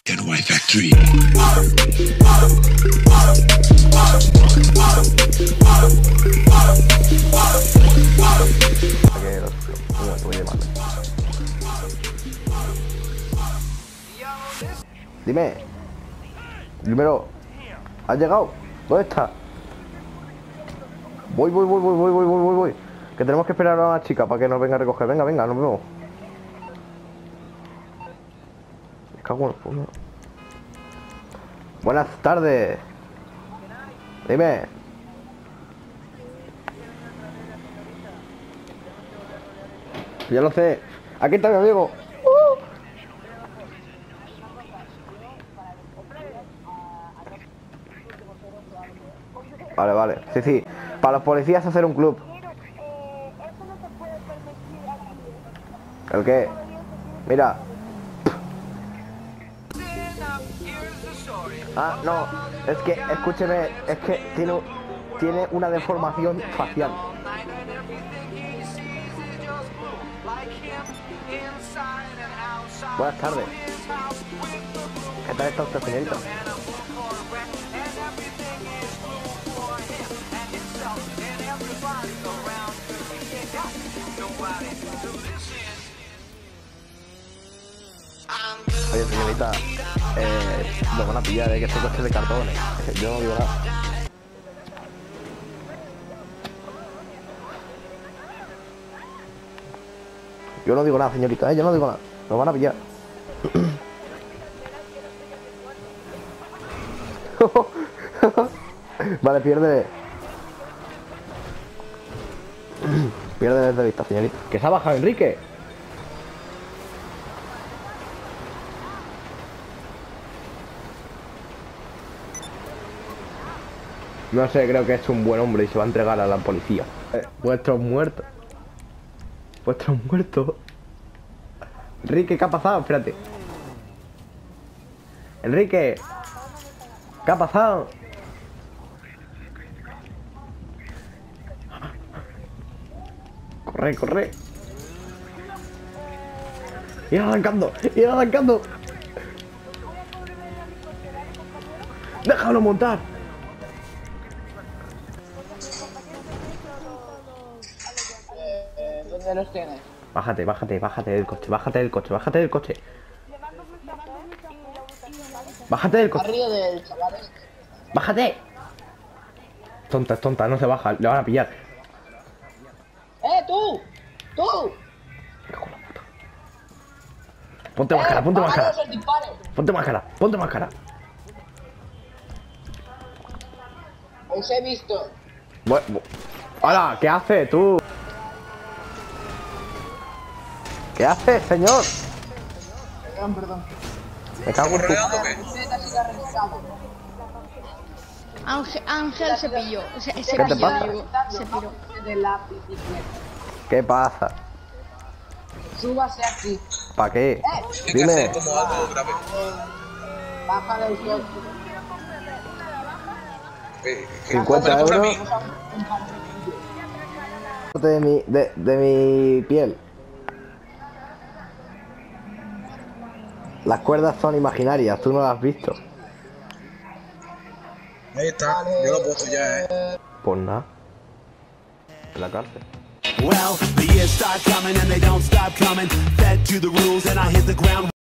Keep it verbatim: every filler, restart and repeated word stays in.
Getaway Factory. Dime. Primero. ¿Has llegado? ¿Dónde está? Voy, voy, voy, voy, voy, voy, voy, voy. Que tenemos que esperar a una chica para que nos venga a recoger. Venga, venga, nos vemos. Me cago en el puño. Buenas tardes. Dime. Ya lo sé. Aquí está mi amigo. Uh. Vale, vale. Sí, sí. Para los policías hacer un club. ¿El qué? Mira. Ah, no. Es que, escúcheme, es que tiene, tiene una deformación facial. Buenas tardes. ¿Qué tal está usted, señorita? Oye, señorita, eh, lo van a pillar, eh, que este coche es de cartones. Yo no digo nada. Yo no digo nada, señorita, eh, yo no digo nada. Lo van a pillar. Vale, pierde. Pierde desde vista, señorita. ¿Que se ha bajado Enrique? No sé, creo que es un buen hombre y se va a entregar a la policía. Eh, vuestros muertos. Vuestros muertos. Enrique, ¿qué ha pasado? Espérate. Enrique. ¿Qué ha pasado? Corre, corre. Ir arrancando, ir arrancando. Déjalo montar. ¿Dónde los tienes? Bájate, bájate, bájate del coche, bájate del coche, bájate del coche. Bájate del coche. Arriba del chaval este. ¡Bájate! Tonta, es tonta, no se baja, le van a pillar. ¡Eh, tú! ¡Tú! Ponte máscara, ponte máscara. Dispare. Ponte máscara, ponte máscara. Os he visto. Bueno, hola, ¿qué haces tú? ¿Qué haces, señor? Perdón, perdón. Me cago en tu... Ángel, Ángel se pilló, se, se ¿Qué te pilló, pasa? digo, se piró. De la bicicleta. ¿Qué pasa? Súbase aquí. ¿Para qué? Eh, Dime. baja del coche. cincuenta euros de mi, de, de mi piel. Las cuerdas son imaginarias, tú no las has visto. Ahí está, yo lo he puesto ya, eh. Pues nada. En la cárcel. Well, the years start coming and they don't stop coming. Fed to the rules and I hit the ground.